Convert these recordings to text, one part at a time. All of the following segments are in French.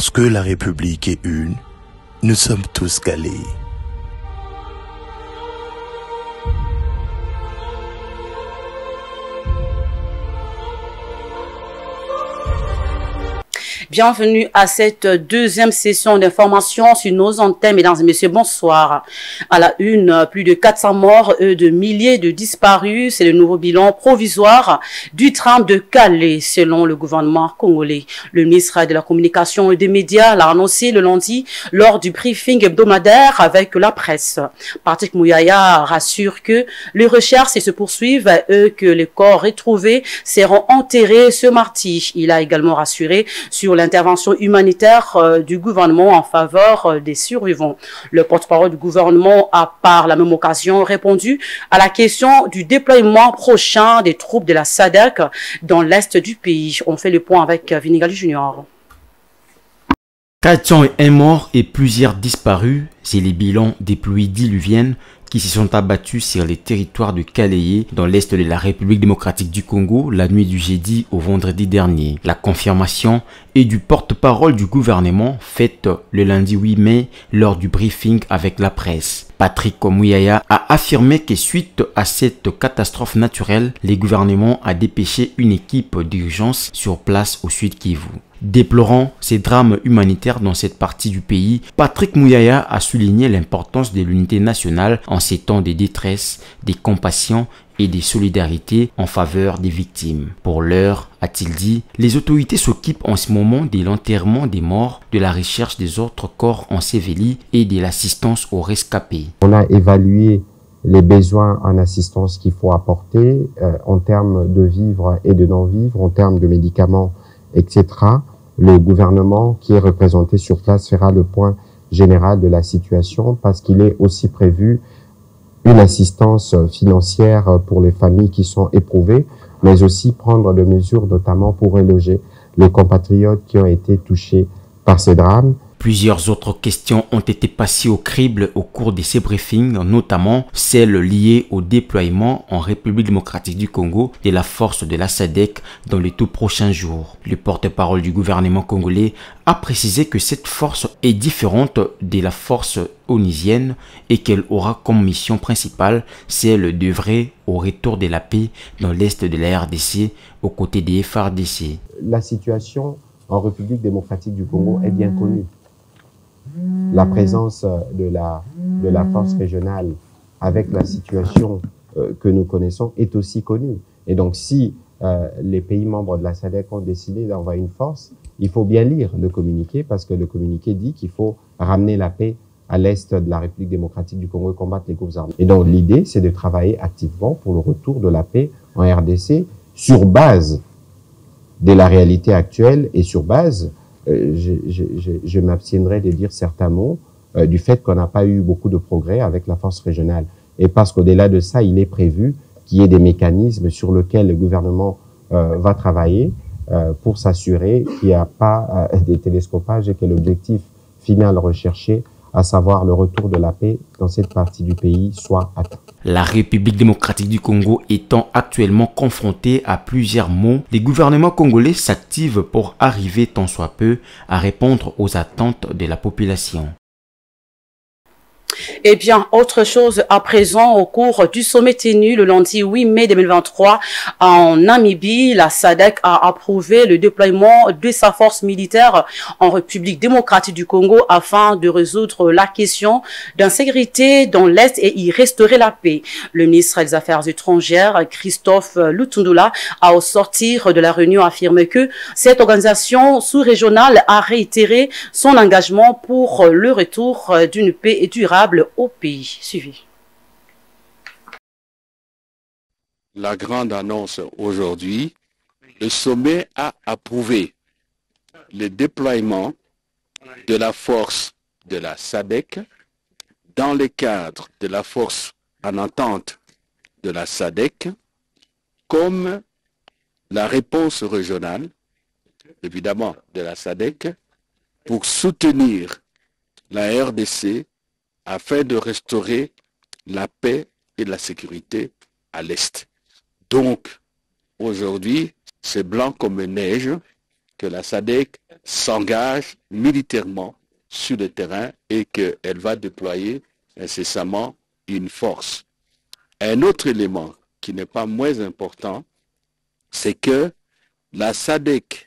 Parce que la République est une, nous sommes tous calés. Bienvenue à cette deuxième session d'information sur nos antennes. Mesdames et messieurs, bonsoir. À la une, plus de 400 morts et de milliers de disparus. C'est le nouveau bilan provisoire du tram de Calais, selon le gouvernement congolais. Le ministre de la Communication et des Médias l'a annoncé le lundi lors du briefing hebdomadaire avec la presse. Patrick Mouyaya rassure que les recherches se poursuivent et que les corps retrouvés seront enterrés ce mardi. Il a également rassuré sur l'intervention humanitaire du gouvernement en faveur des survivants. Le porte-parole du gouvernement a par la même occasion répondu à la question du déploiement prochain des troupes de la SADC dans l'est du pays. On fait le point avec Vinigali Junior. 401 morts et plusieurs disparus, c'est les bilans des pluies diluviennes qui se sont abattus sur les territoires de Calais dans l'est de la République démocratique du Congo la nuit du jeudi au vendredi dernier. La confirmation est du porte-parole du gouvernement faite le lundi 8 mai lors du briefing avec la presse. Patrick Mouyaya a affirmé que suite à cette catastrophe naturelle, le gouvernement a dépêché une équipe d'urgence sur place au sud Kivu. Déplorant ces drames humanitaires dans cette partie du pays, Patrick Mouyaya a souligné l'importance de l'unité nationale en ces temps de détresse, de compassion et de solidarité en faveur des victimes. Pour l'heure, a-t-il dit, les autorités s'occupent en ce moment de l'enterrement des morts, de la recherche des autres corps ensevelis et de l'assistance aux rescapés. On a évalué les besoins en assistance qu'il faut apporter en termes de vivres et de non-vivres, en termes de médicaments, etc. Le gouvernement qui est représenté sur place fera le point général de la situation parce qu'il est aussi prévu une assistance financière pour les familles qui sont éprouvées, mais aussi prendre des mesures notamment pour reloger les compatriotes qui ont été touchés par ces drames. Plusieurs autres questions ont été passées au crible au cours de ces briefings, notamment celles liées au déploiement en République démocratique du Congo de la force de la SADC dans les tout prochains jours. Le porte-parole du gouvernement congolais a précisé que cette force est différente de la force onusienne et qu'elle aura comme mission principale celle d'œuvrer au retour de la paix dans l'est de la RDC aux côtés des FARDC. La situation en République démocratique du Congo est bien connue. La présence de la force régionale avec la situation que nous connaissons est aussi connue. Et donc, si les pays membres de la SADC ont décidé d'envoyer une force, il faut bien lire le communiqué parce que le communiqué dit qu'il faut ramener la paix à l'est de la République démocratique du Congo et combattre les groupes armés. Et donc, l'idée, c'est de travailler activement pour le retour de la paix en RDC sur base de la réalité actuelle et sur base je m'abstiendrai de dire certains mots du fait qu'on n'a pas eu beaucoup de progrès avec la force régionale. Et parce qu'au-delà de ça, il est prévu qu'il y ait des mécanismes sur lesquels le gouvernement va travailler pour s'assurer qu'il n'y a pas des télescopages et que l'objectif final recherché, à savoir le retour de la paix dans cette partie du pays, soit atteint. La République démocratique du Congo étant actuellement confrontée à plusieurs maux, les gouvernements congolais s'activent pour arriver tant soit peu à répondre aux attentes de la population. Eh bien, autre chose à présent, au cours du sommet tenu le lundi 8 mai 2023 en Namibie, la SADC a approuvé le déploiement de sa force militaire en République démocratique du Congo afin de résoudre la question d'insécurité dans l'Est et y restaurer la paix. Le ministre des Affaires étrangères, Christophe Lutundula, a au sortir de la réunion affirmé que cette organisation sous-régionale a réitéré son engagement pour le retour d'une paix durable au pays. Suivi. La grande annonce aujourd'hui, le sommet a approuvé le déploiement de la force de la SADC dans le cadre de la force en entente de la SADC comme la réponse régionale, évidemment de la SADC, pour soutenir la RDC afin de restaurer la paix et la sécurité à l'Est. Donc, aujourd'hui, c'est blanc comme neige que la SADC s'engage militairement sur le terrain et qu'elle va déployer incessamment une force. Un autre élément qui n'est pas moins important, c'est que la SADC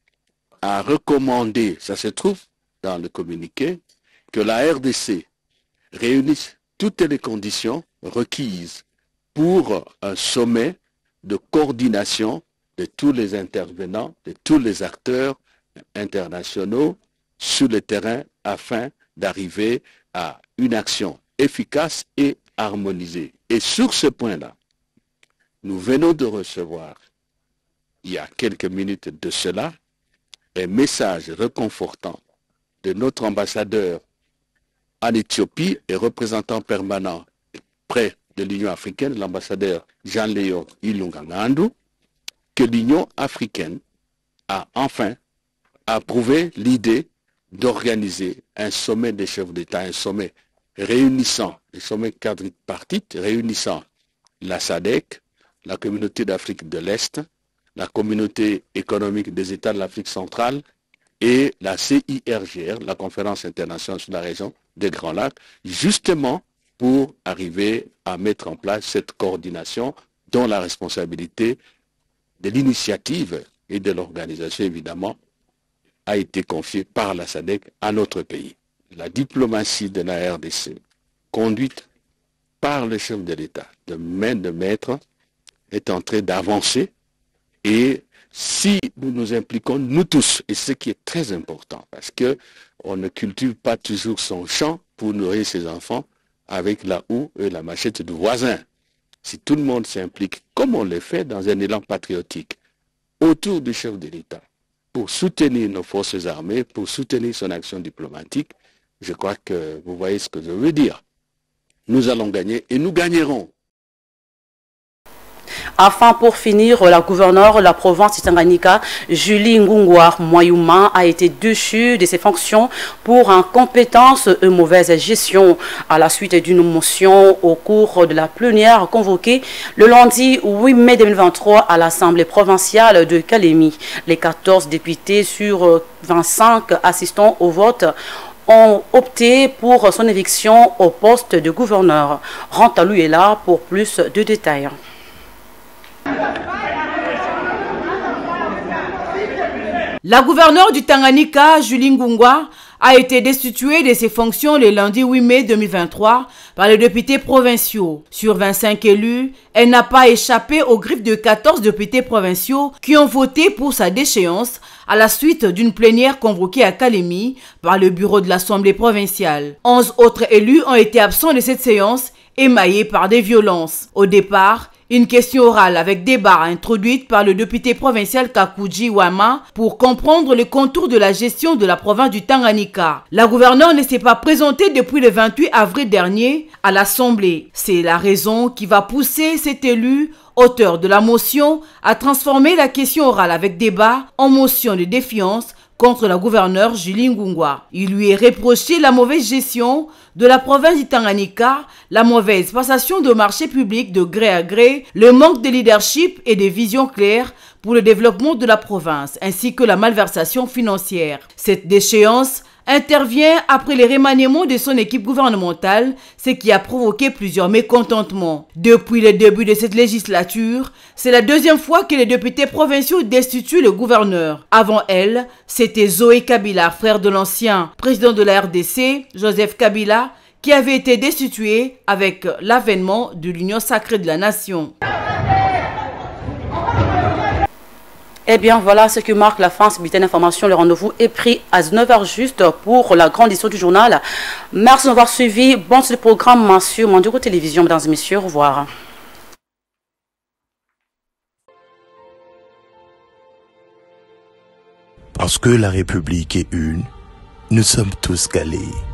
a recommandé, ça se trouve dans le communiqué, que la RDC réunisse toutes les conditions requises pour un sommet de coordination de tous les intervenants, de tous les acteurs internationaux sur le terrain afin d'arriver à une action efficace et harmonisée. Et sur ce point-là, nous venons de recevoir, il y a quelques minutes de cela, un message réconfortant de notre ambassadeur en Éthiopie et représentant permanent près de l'Union africaine, l'ambassadeur Jean-Léon Ilunga-Ngandu, que l'Union africaine a enfin approuvé l'idée d'organiser un sommet des chefs d'État, un sommet réunissant, un sommet quadripartite réunissant la SADC, la communauté d'Afrique de l'Est, la communauté économique des États de l'Afrique centrale et la CIRGR, la conférence internationale sur la région des Grands Lacs, justement pour arriver à mettre en place cette coordination dont la responsabilité de l'initiative et de l'organisation, évidemment, a été confiée par la SADC à notre pays. La diplomatie de la RDC, conduite par le chef de l'État, de main de maître, est en train d'avancer. Et si nous nous impliquons, nous tous, et ce qui est très important, parce qu'on ne cultive pas toujours son champ pour nourrir ses enfants avec la houe et la machette du voisin. Si tout le monde s'implique, comme on le fait dans un élan patriotique, autour du chef de l'État, pour soutenir nos forces armées, pour soutenir son action diplomatique, je crois que vous voyez ce que je veux dire. Nous allons gagner et nous gagnerons. Enfin, pour finir, la gouverneure de la province de Tanganyika, Julie Ngungwa Mwayuma, a été déchue de ses fonctions pour incompétence et mauvaise gestion à la suite d'une motion au cours de la plénière convoquée le lundi 8 mai 2023 à l'Assemblée provinciale de Kalemi. Les 14 députés sur 25 assistants au vote ont opté pour son éviction au poste de gouverneur. Rantalou est là pour plus de détails. La gouverneure du Tanganyika, Julie Ngungwa, a été destituée de ses fonctions le lundi 8 mai 2023 par les députés provinciaux. Sur 25 élus, elle n'a pas échappé aux griffes de 14 députés provinciaux qui ont voté pour sa déchéance à la suite d'une plénière convoquée à Kalemi par le bureau de l'Assemblée provinciale. 11 autres élus ont été absents de cette séance, émaillée par des violences. Au départ, une question orale avec débat introduite par le député provincial Kakuji Wama pour comprendre les contours de la gestion de la province du Tanganyika. La gouverneure ne s'est pas présentée depuis le 28 avril dernier à l'Assemblée. C'est la raison qui va pousser cet élu, auteur de la motion, à transformer la question orale avec débat en motion de défiance contre la gouverneure Julie Ngungwa. Il lui est reproché la mauvaise gestion de la province du Tanganyika, la mauvaise passation de marchés publics de gré à gré, le manque de leadership et de vision claire pour le développement de la province, ainsi que la malversation financière. Cette déchéance intervient après les remaniements de son équipe gouvernementale, ce qui a provoqué plusieurs mécontentements. Depuis le début de cette législature, c'est la deuxième fois que les députés provinciaux destituent le gouverneur. Avant elle, c'était Zoé Kabila, frère de l'ancien président de la RDC, Joseph Kabila, qui avait été destitué avec l'avènement de l'Union sacrée de la nation. Eh bien, voilà ce que marque la fin de ce bulletin d'information. Le rendez-vous est pris à 9h juste pour la grande édition du journal. Merci d'avoir suivi. Bon, c'est le programme sur Mandiogo Télévision. Mesdames et messieurs, au revoir. Parce que la République est une, nous sommes tous calés.